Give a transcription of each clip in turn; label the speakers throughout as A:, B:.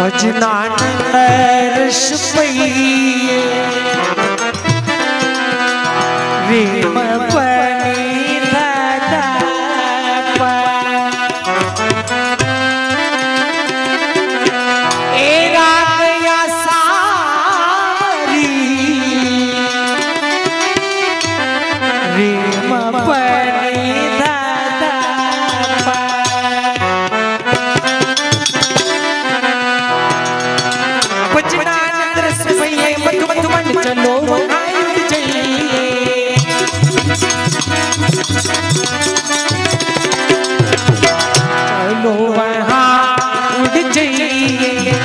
A: भजनानंद रस पइए रेम पनी दादा ए रागया सारी रेम पनी दादा भजनानंद रस पइए मत मत मन चलो आयुध चलिए चलो वहाँ उड़ जाइए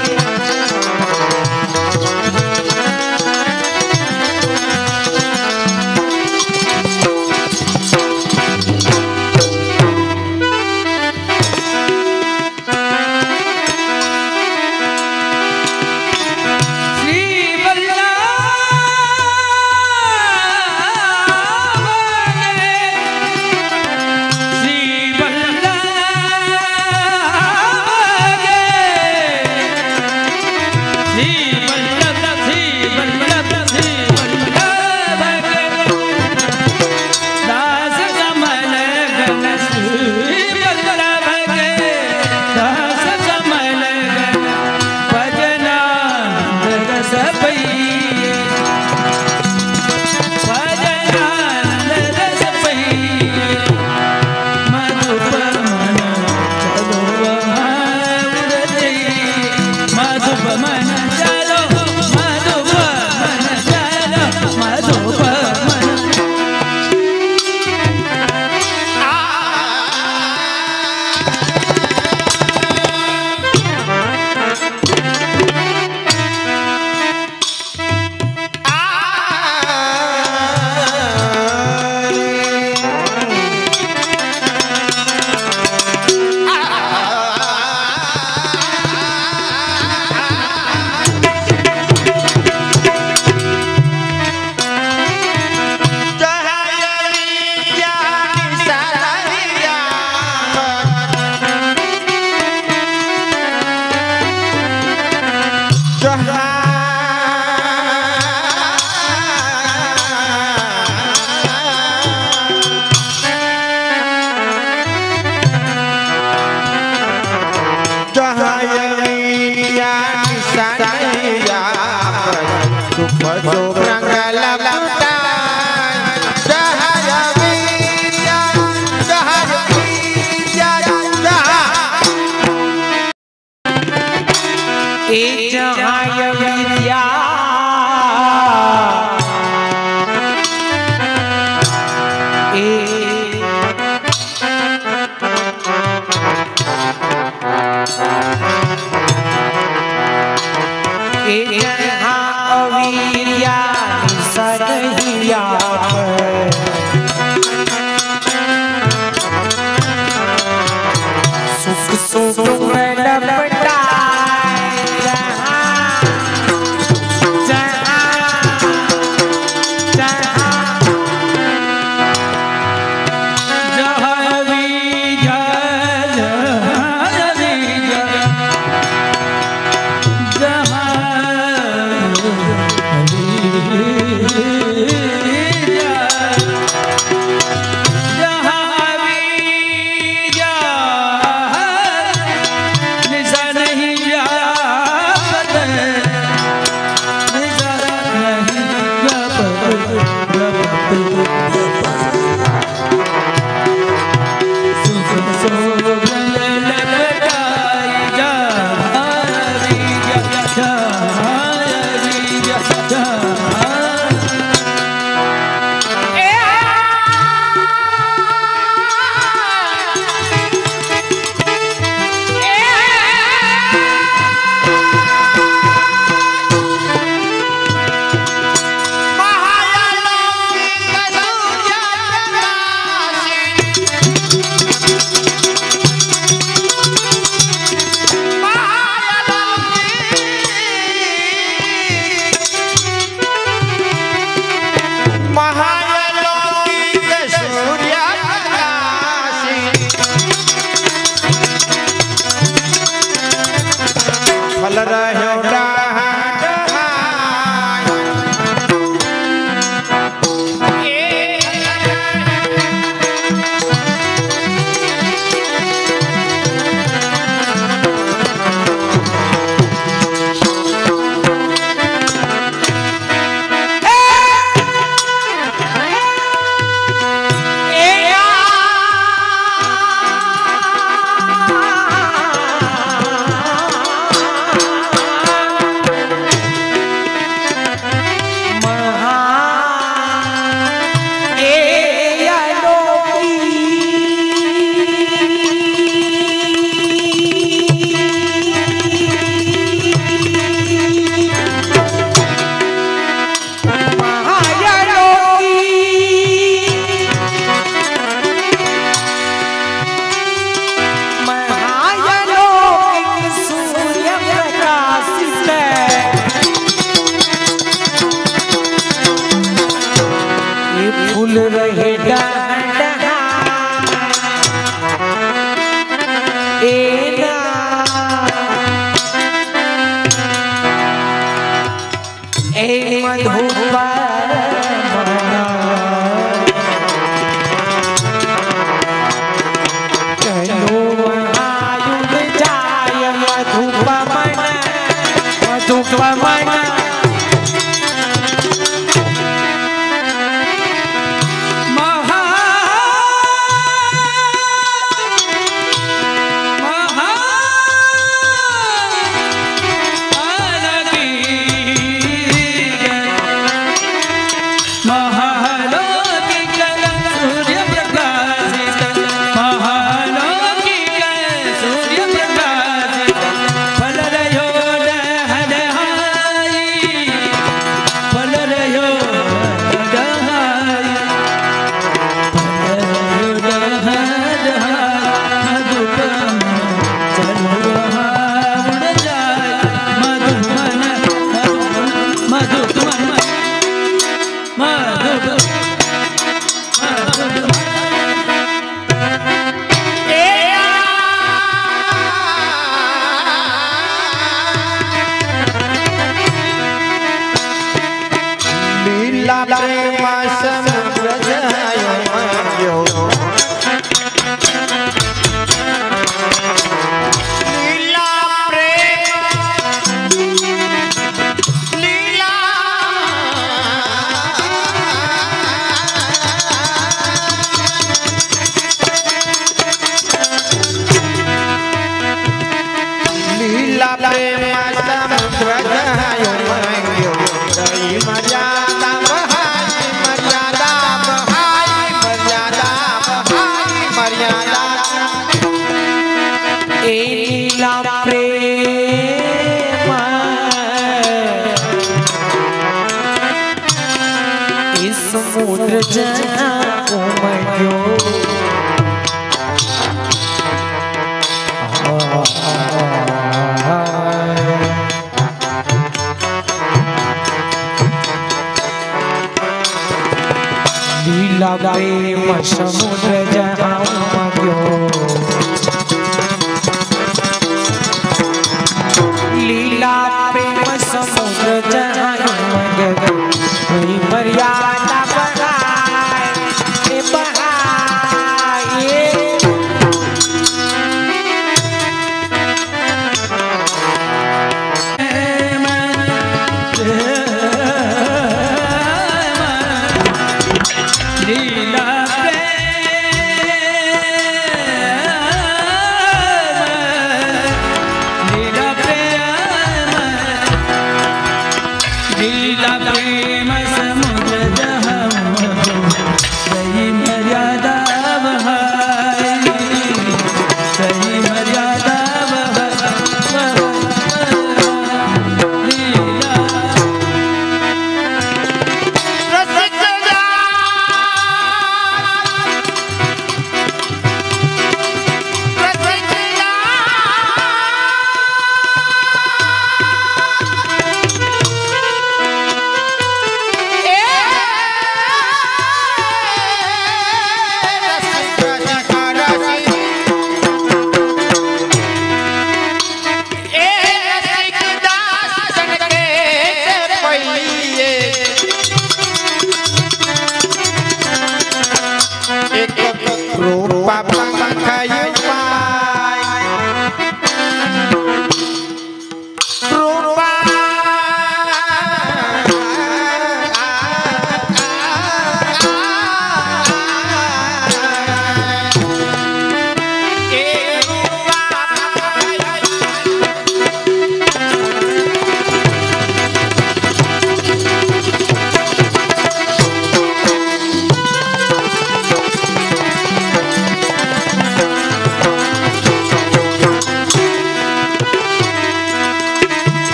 A: रहो फूल रहे मधुपा चलो आयुध जाय मधुपा मन समुद्र लीला प्रेम समुद्र जहाँ लीला प्रेम समुद्र जहाँ मर्यादा लीला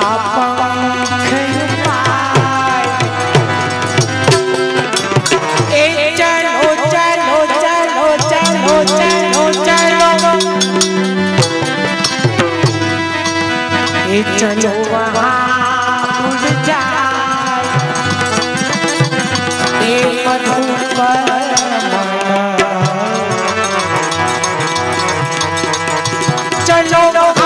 A: पंख पाए। ए चलो चलो चलो चलो चलो चलो ए चलो वहाँ उड़ जाए ए मधुकर चलो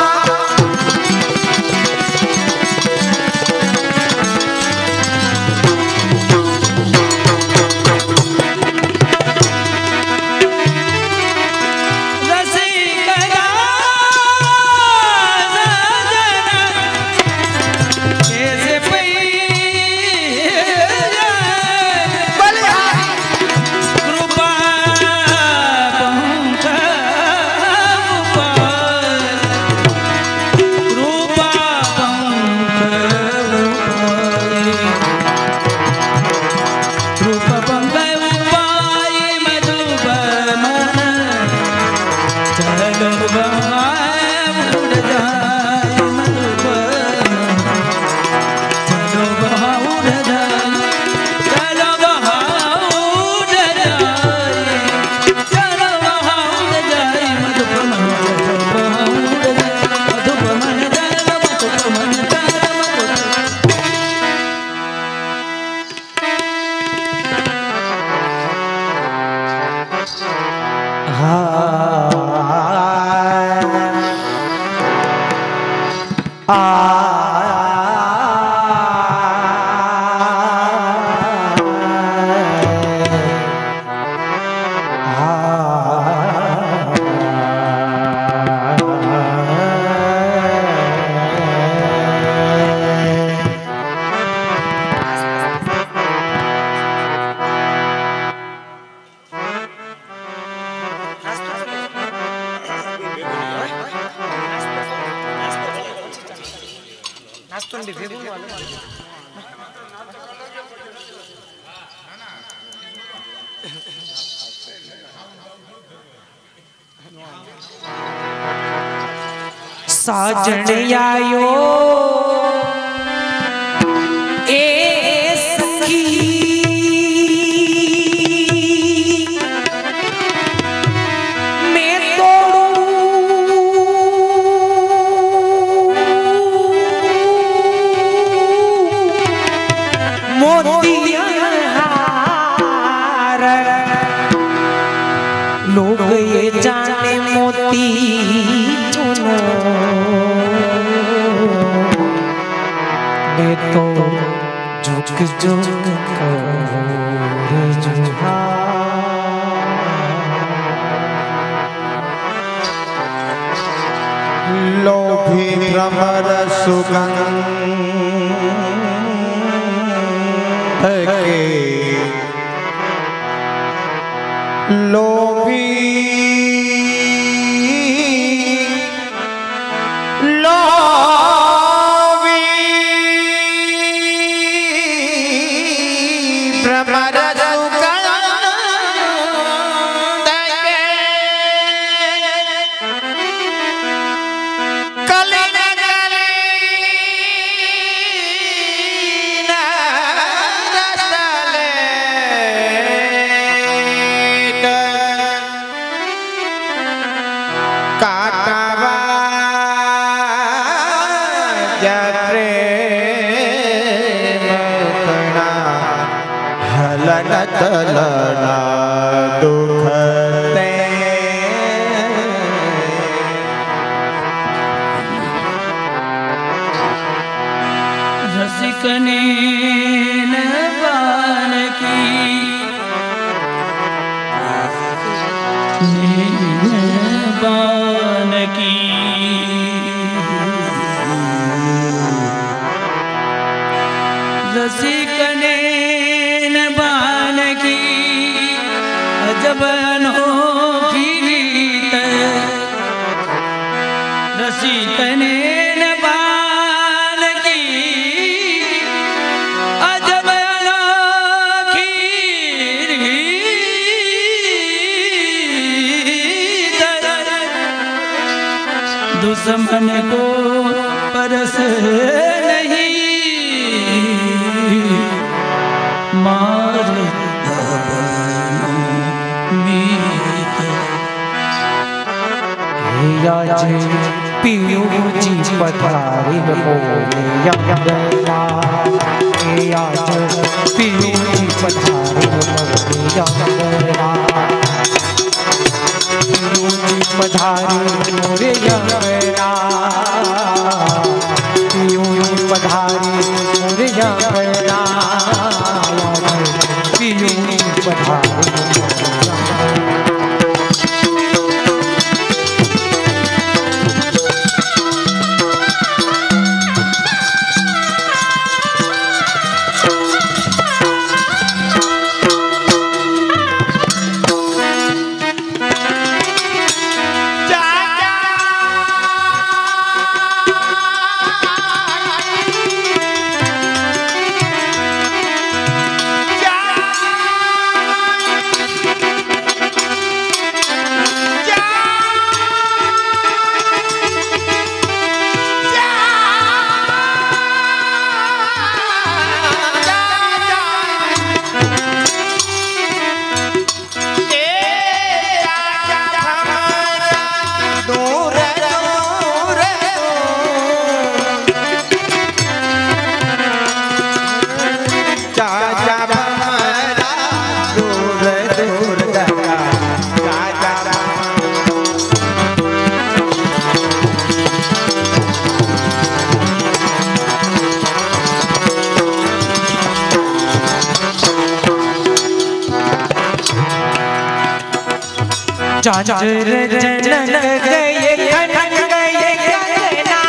A: साजन आयो ए सखी मैं मोतिया लोग ये जाने मोती चुनो मैं तो झुक झुक कर जुहा
B: लोभी भ्रमर सुगंध के लोभी तलना दुखते
C: रसिक ने नबान की नबान की रसिक ने नबान की अजब अनोखी रीत रसिक ने नबान की अजब अनोखी रीत दुश्मन को परस
A: आज पियो जी पधारे मोरे अंगना, आज पियो जी पधारे मोरे अंगना, पियो जी पधारे मोरे अंगना, पियो जी पधारे मोरे अंगना, पियो जी पधारे झांझर जनन गए खनन गए कंगना,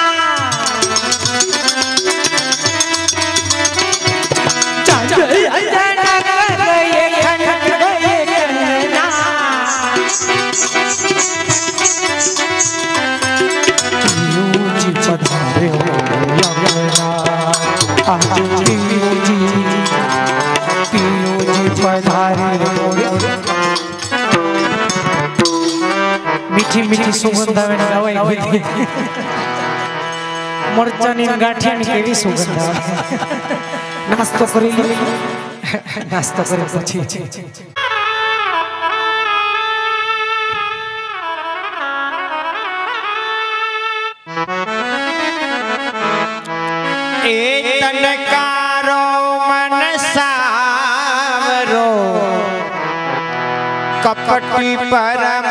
A: झांझर जनन गए खनन गए कंगना, पियो जी पधारे मोरे अंगना, आज पियो जी पधारे मोरे मीठी मीठी सुगंध આવે દવાઈ બધી મરચાની ગાંઠિયાની કેવી સુગંધ આવે નાસ્તો કરી પછી
B: એ તનકારો મન સાવરો કપટી પરમ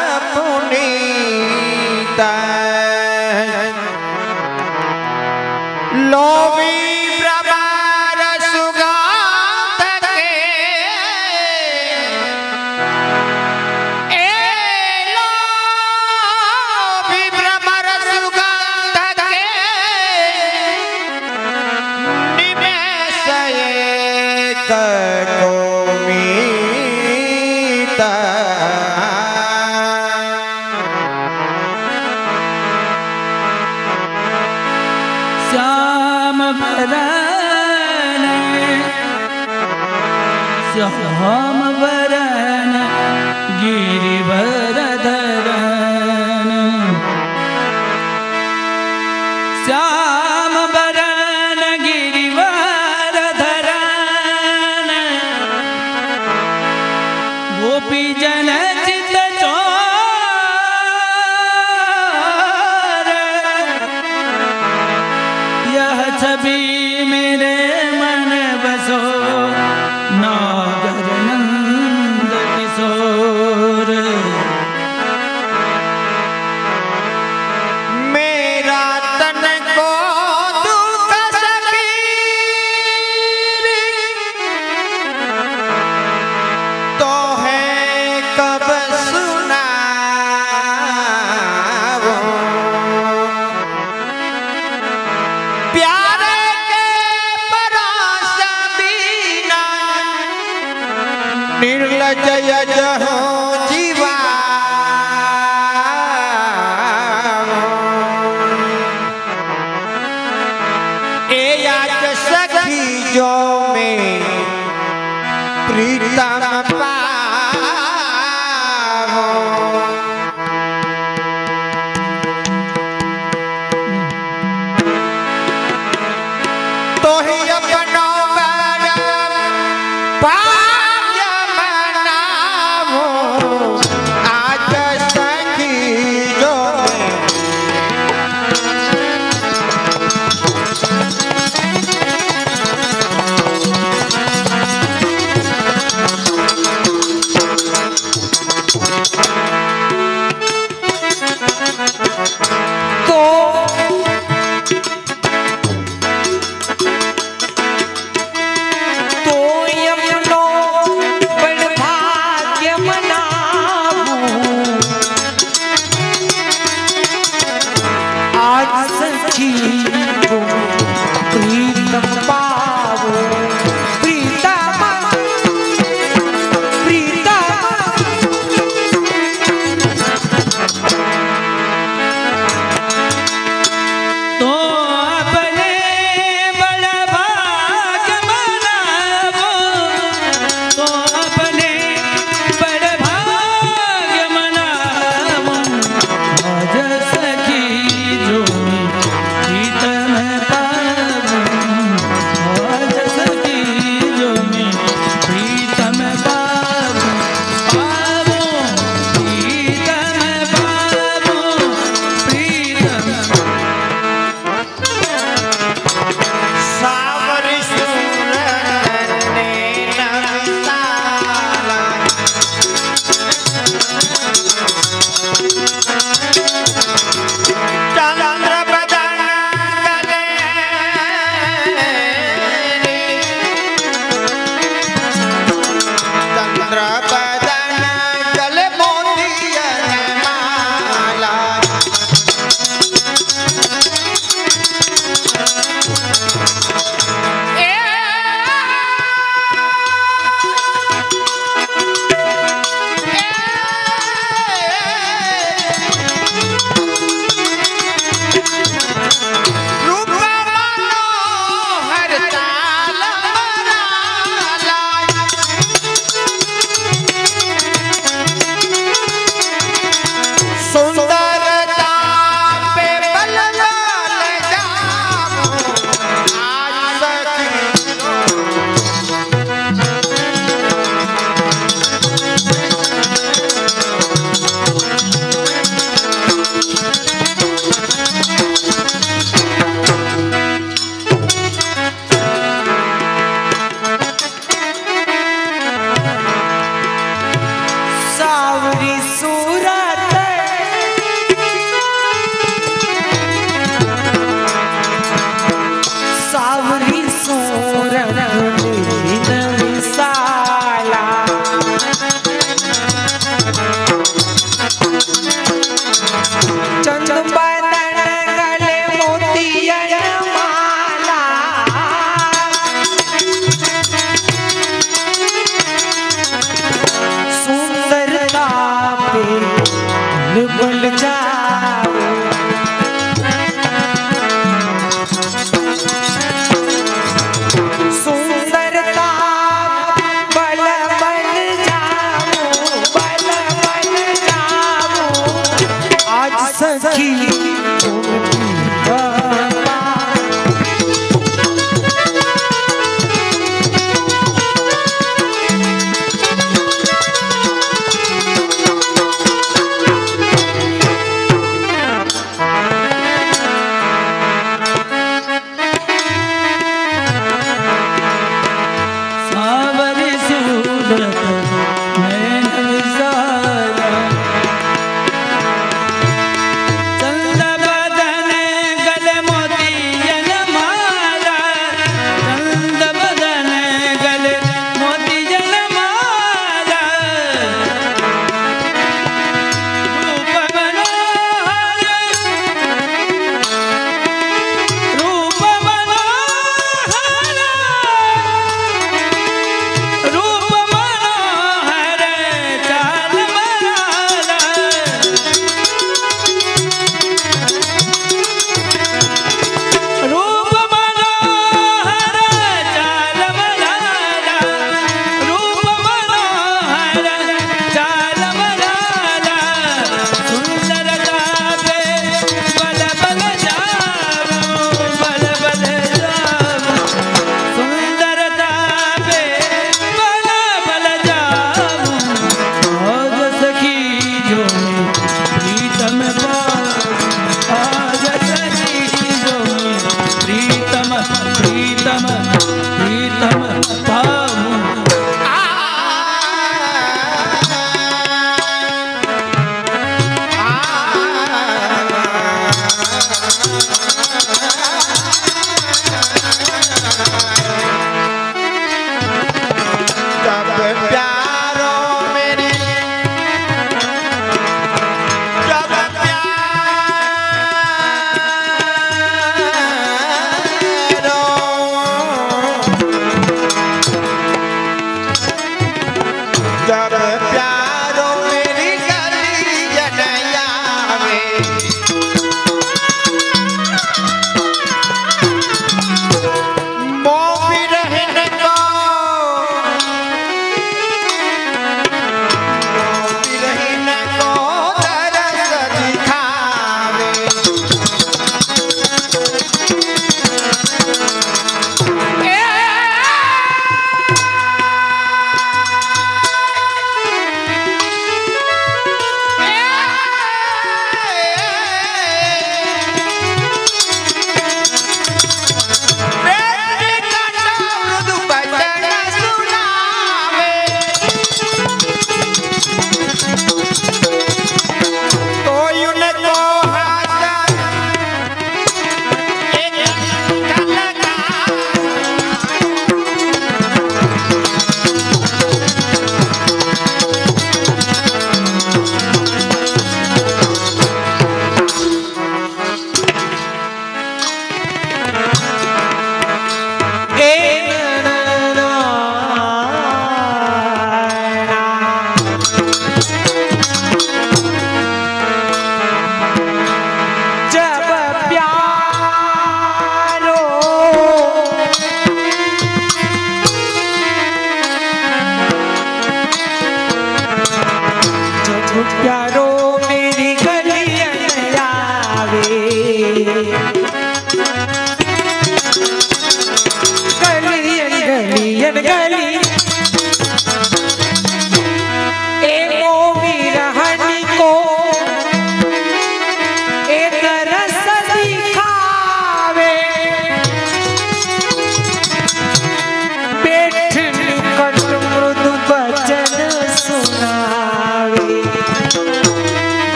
B: પુનીતા લોભી પ્રમાર સુગંધ કે એ લોભી પ્રમાર સુગંધ કે નિમેષ એક કોમીતા
C: श्याम बरन श्याम बरन गिरिवर धरन, श्याम बरन गिरिवर धरन, गोपी जन चित छवि मेरे मन बसो नागर नंद किशोर,
B: मेरा तन को दुख सकीर तो है कब सुनावो, प्यार निर्लज यजहो जीवा ए याद सखी जो में प्रीतम पावो, तो ही अपनो पा
A: बुलबुल जावे सुंदरता बल बल जाओ आज सखी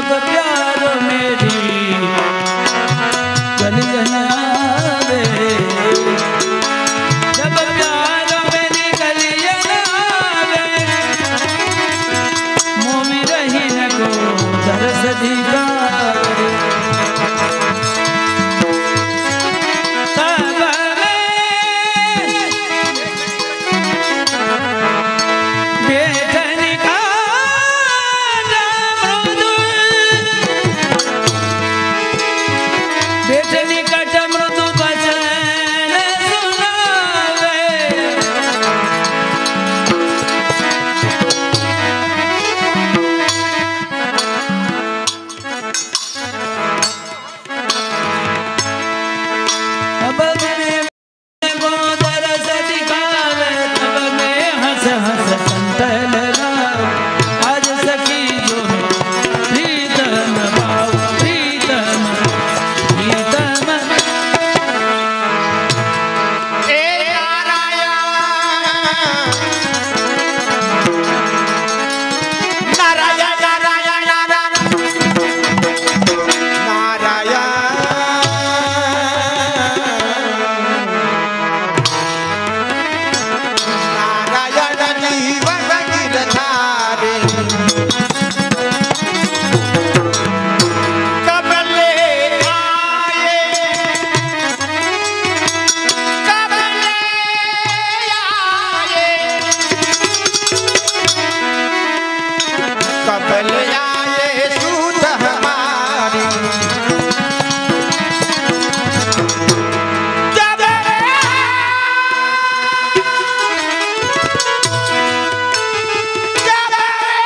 C: जब प्यार मेरी गलियन आवे, जब प्यार मेरी गलियन आवे, मोमी रही न को दरस दिखावे। तब बेचनी कट मृदु बचन सुनावे, अब में को दरस दिखावे, तब में हंस हंस संतल राव, आज सखी जो प्रीतम भाव प्रीतम प्रीतम।
B: ए नारायण नारायण नारायण नारायण नारायण जीवन गिरधारी कब ले आए कब ले आए कब ले आए सूत हमारी जब जब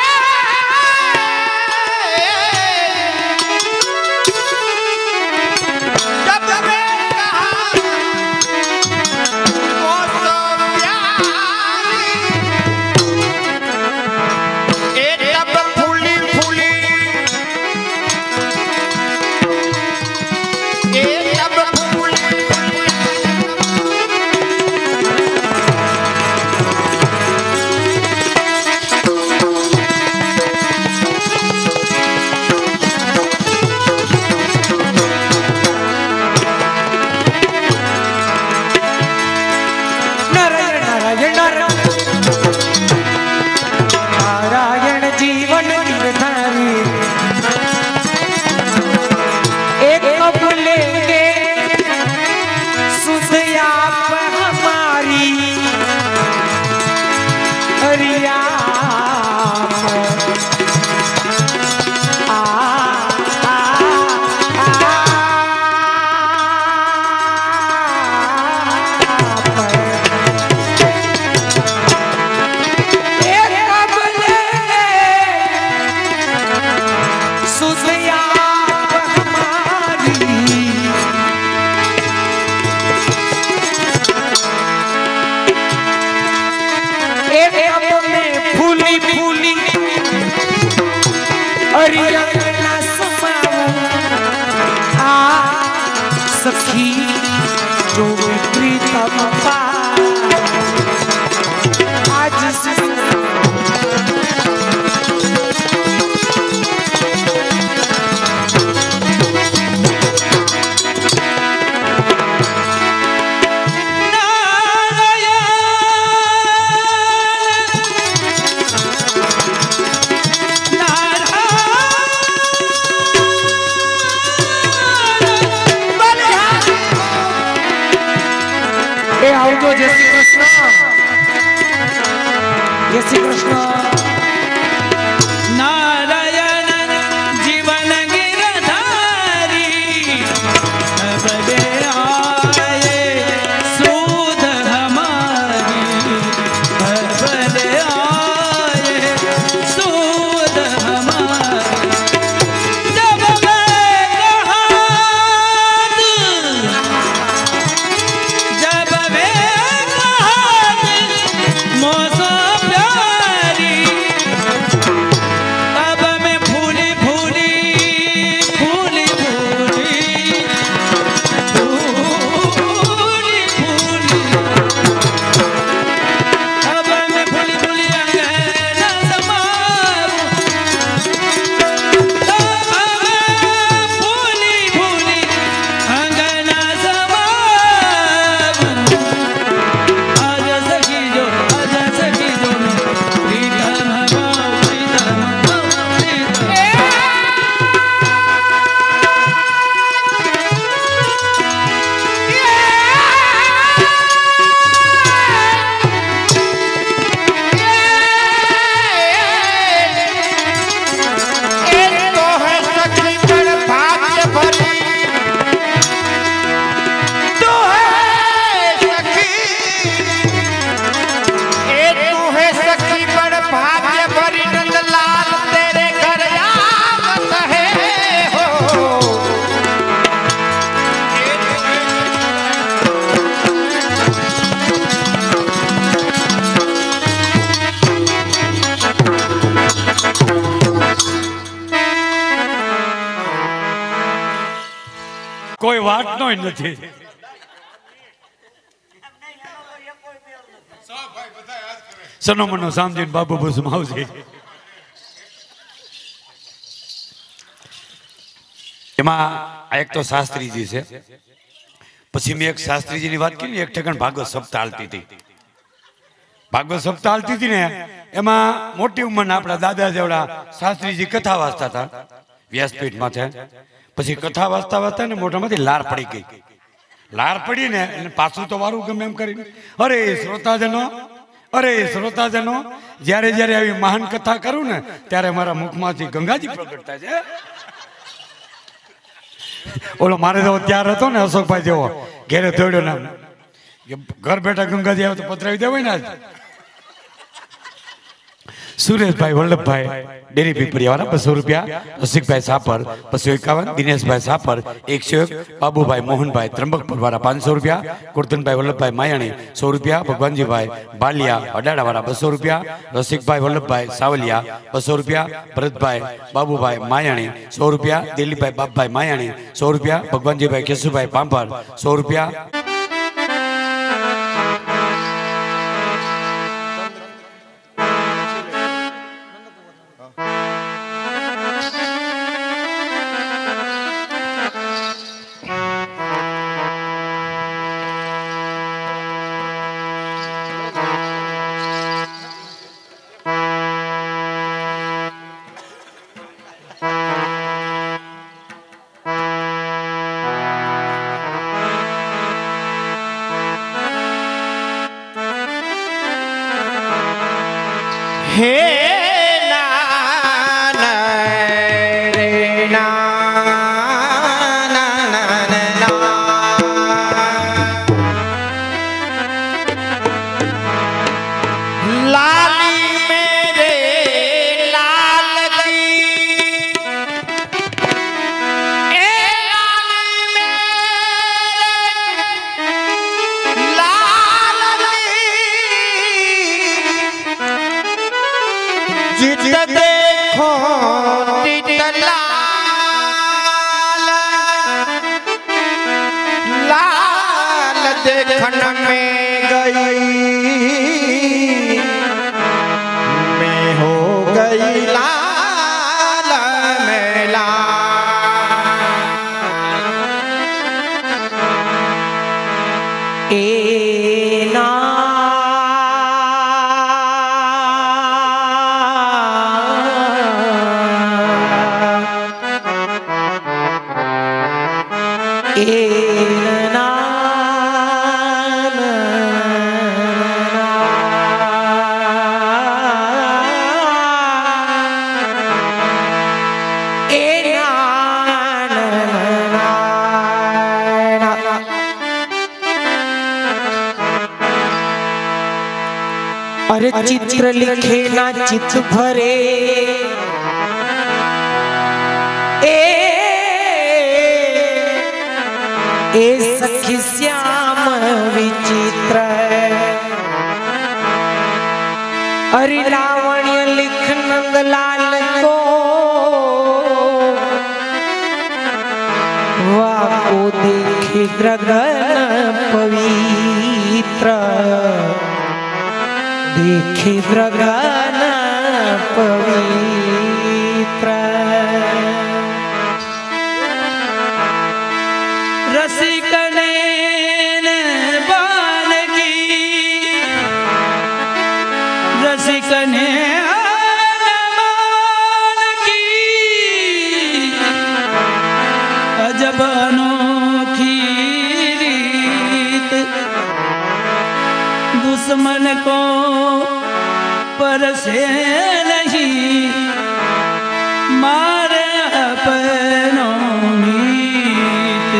B: जब मैं कहा वो तो प्यारी ए तब फूली फूली ए तब फूली
A: नारायण नारायण नारायण नारायण जीवन गिरधारी, एक कब लेंगे सुध आप हमारी, अरिया फूली फूली अरिया ना समाऊं, आ सखी जो प्रीतम पाए, आज से आवजो जय श्री कृष्ण, जय श्री कृष्ण।
C: नारायण जीवन गिरधारी, तब ले आए सूद हमारी, तब ले आए सूद हमारी, जब मैं कहा जब मैं कहा मौसम प्यार
D: કોઈ વાતનો ય નથી. સનો મનો સામજીને બાબુ બસુમ આવશે. એમાં આ એક તો શાસ્ત્રીજી છે, પછી મેં એક શાસ્ત્રીજીની વાત કરી, એક ઠેકાણ ભાગવત સપ્તાહ હાલતી હતી. ભાગવત સપ્તાહ હાલતી હતી ને એમાં મોટી ઉંમરના આપણા દાદા જેવડા શાસ્ત્રીજી કથા વાંચતા હતા વ્યાસપીઠ માથે. પછી કથા વાંચતા વાંચતા ને મોઢામાંથી લાર પડી ગઈ. લાર પડી ને એટલે પાછું તો વારું ગમે એમ કરીને, અરે શ્રોતાજનો, અરે શ્રોતાજનો, જ્યારે જ્યારે આવી મહાન કથા કરું ને ત્યારે મારા મુખમાંથી ગંગાજી પ્રગટ થાય છે. ઓલો મારે તો ત્યારે હતો ને અશોકભાઈ જેવો, ઘેરે દોડ્યો ને ઘર બેઠા ગંગાજી આવે તો પધરાવી દેવાય ને. આજ સુરેશભાઈ વલ્લભભાઈ ડેરી પીપળિયા વાળા 200 રૂપિયા, રસિકભાઈ સાપર 251, દિનેશભાઈ સાપર 101, બાબુભાઈ મોહનભાઈ ત્રંબકપુર વાળા 500 રૂપિયા, કુર્તનભાઈ વલ્લભભાઈ માયાણી 100 રૂપિયા, ભગવાનજીભાઈ બાલિયા અડાડા વાળા 200 રૂપિયા, રસિકભાઈ વલ્લભભાઈ સાવલિયા 200 રૂપિયા, ભરતભાઈ બાબુભાઈ માયાણી 100 રૂપિયા, દિલીપભાઈ બાપભાઈ માયાણી 100 રૂપિયા, ભગવાનજીભાઈ કેશુભાઈ પાંભર 100 રૂપિયા.
B: हे ना रे ना लाली मेरे लाल की, ए लाली मेरे लाल की, जित देखो तित लाल, लाल देखन में गई मैं हो गई लाल में लाल।
A: ए ना अरे चित्र लिखे ना चित भरे, ए सखी श्याम विचित्र, अरे लावण्य लिख नंदलाल को, वाको देखे गगन पवित्र, देखे गगन पवित्र।
C: रसिकने बाल की, रसिकने बाल की, अजब अनोखी रीत, दुश्मन को परसे नहीं, मारे अपनों मीत,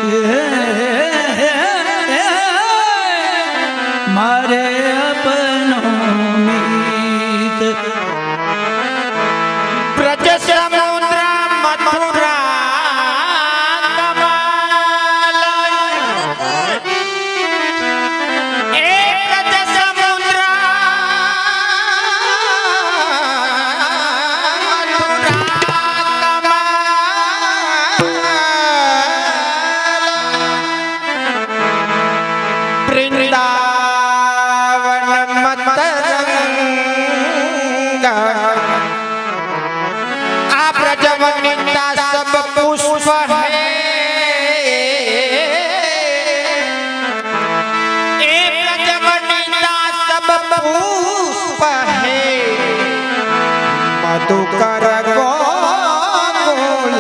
C: मारे अपनों मीत।
B: ब्रज समुद्र मथुरा कमाल, ए ब्रज समुद्र मथुरा प्रजवनिता सब पुष्प है, प्रजवनिता सब पुष्प है, मधुकर गोकुल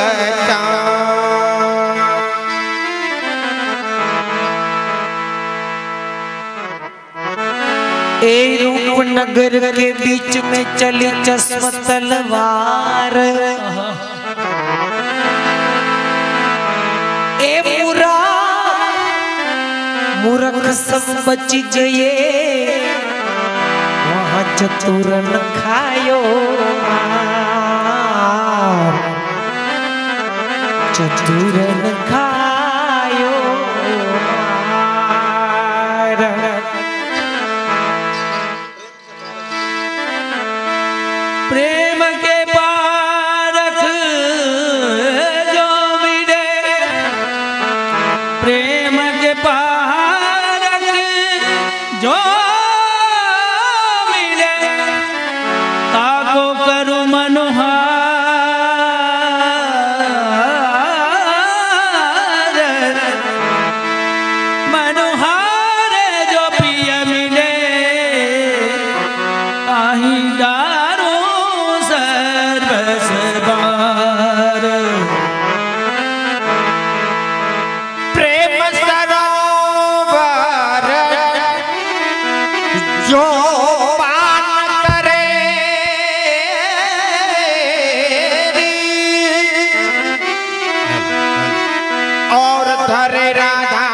A: नगर के बीच में चली चश्म तलवार, मूर्ख सब बच गए, वहाँ चतुरन खायो मार, चतुरन खायो मार।
C: प्रेम के पारख जो मिले, प्रेम के पारख जो मिले, ताको करू मनोहार, मनोहार जो प्रिय मिले, ताही डारो सर्वसबार।
B: प्रेम सरोवर जो पान करे, और धरे राधा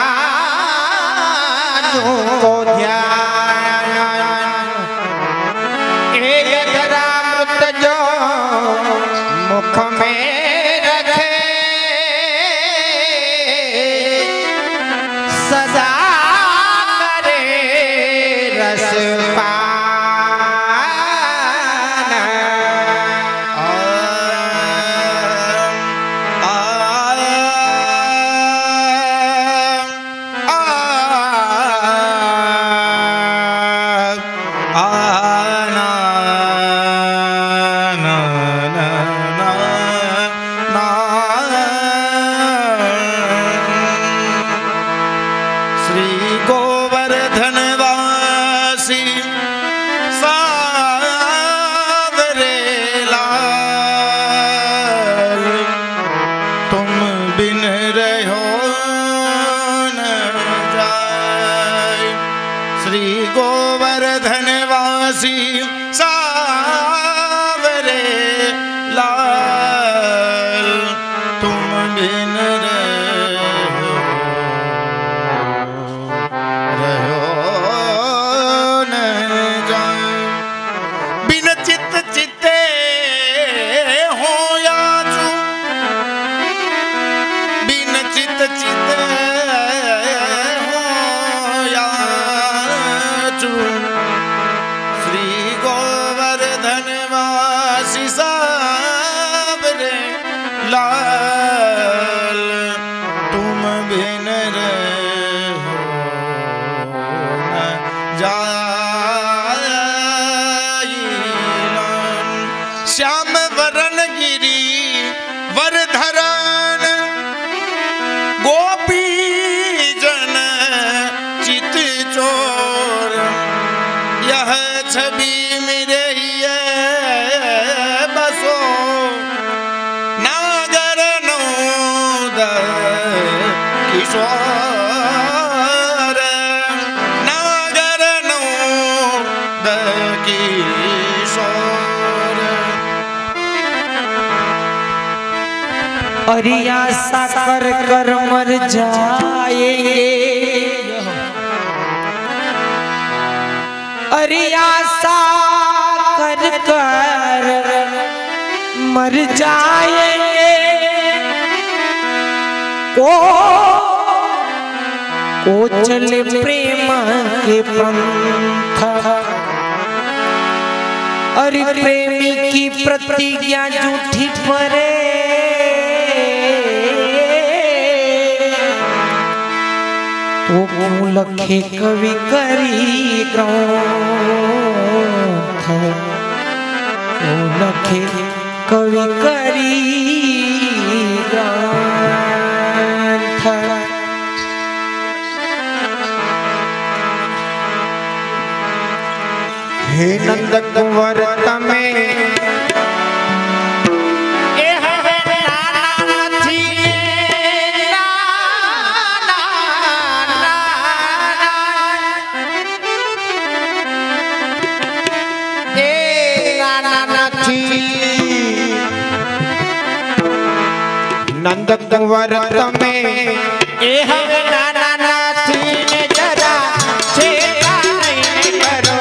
B: को ध्यान, एक धरामृत जो मुख में रखे, सदा करे रसपान। श्री गोवर्धन वासी सावरे लाल, तुम बिन रहो न जाए। श्री गोवर्धन वासी सावरे लाल, तुम बिन श्री गोवर्धन वासी सावरे लाल, तुम बिन रहो न जाई। श्याम वरण गिरी वरधरन, गोपी जन चित चोर, यह छवि मेरे ये बसो, नागर नौद किशोर, नागर नौद किशोर।
A: अरिया साकर कर मर जाएंगे, अरिया साकर कर मर जाएंगे, को चले प्रेम के पंथ, अरे प्रेमी की प्रतिज्ञा झूठी परे, तो क्यों लखे कवि करी ग्रंथ, क्यों लखे कवि करी ग्रंथ
B: हे नंद कुंवर तमे ए हवे नाना नथी नाना ए नाना नथी नंद कुंवर तमे ए हवे नाना नथी ने जरा छेड़ा नहीं करो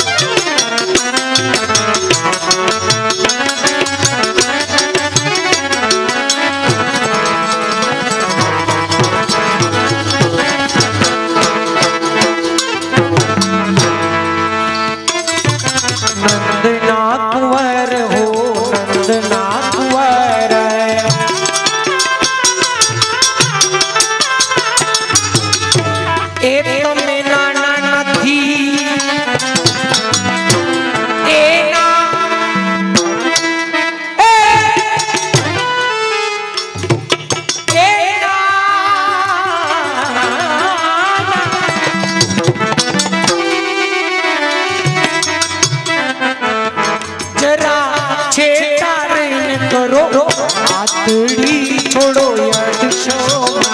A: नंदना कुंवर हो नंदना कुंवर ए तमे नाना नथी ए ना ए ना जरा छेड़ा नहीं करो आतड़ी छोड़ो याद शोभा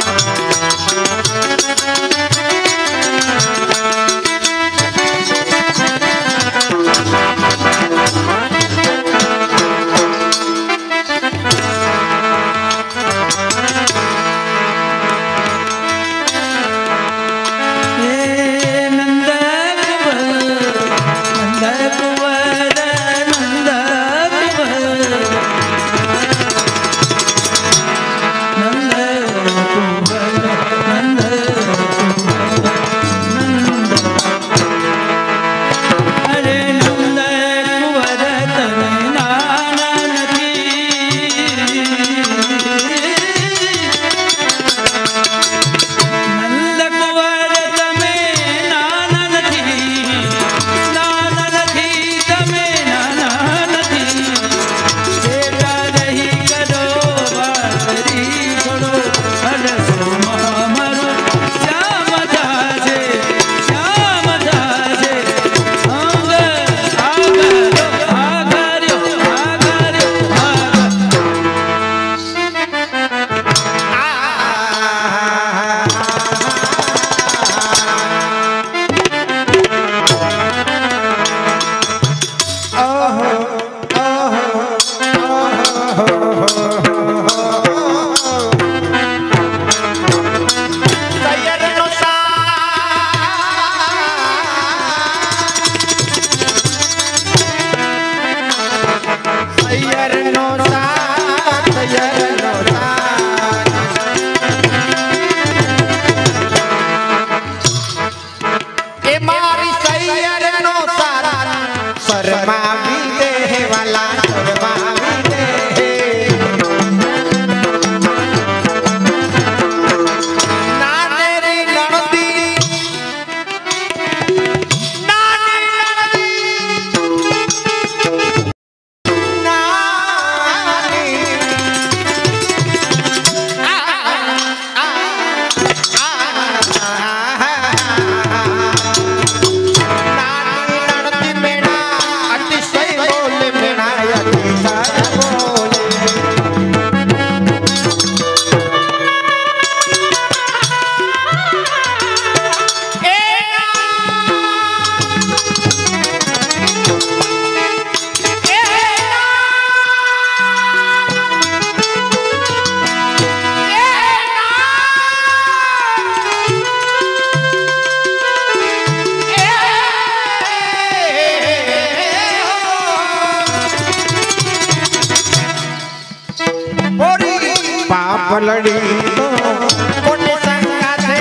B: पलड़ी तो कोने संगा से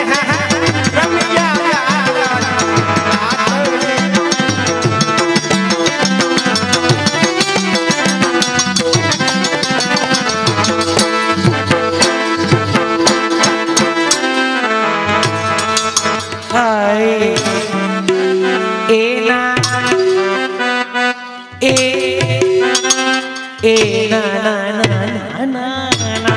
B: रमिया
A: हाय ए ना ए ए ना ना ना ना ना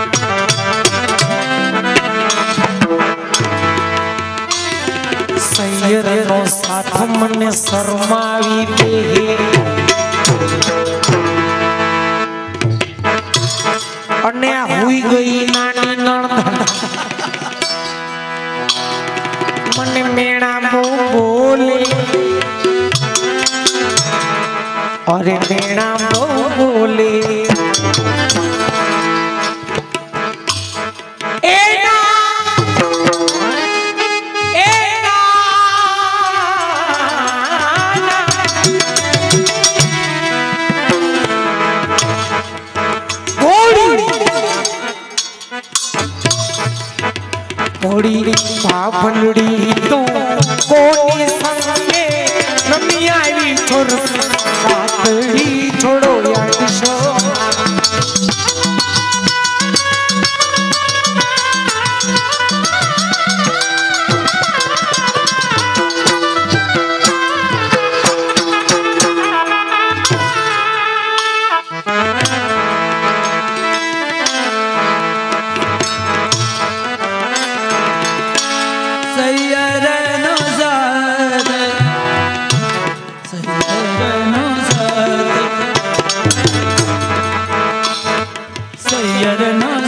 A: सैयर नो साथ मने शर्मावी दे अने हुई गई नानी नणंद मने मेणा बोले अरे मेणा बोले थोड़ी बाभलड़ी तो कोई संगे नमी आई छोर बातड़ी छोड़ो यार शो
C: सैयर न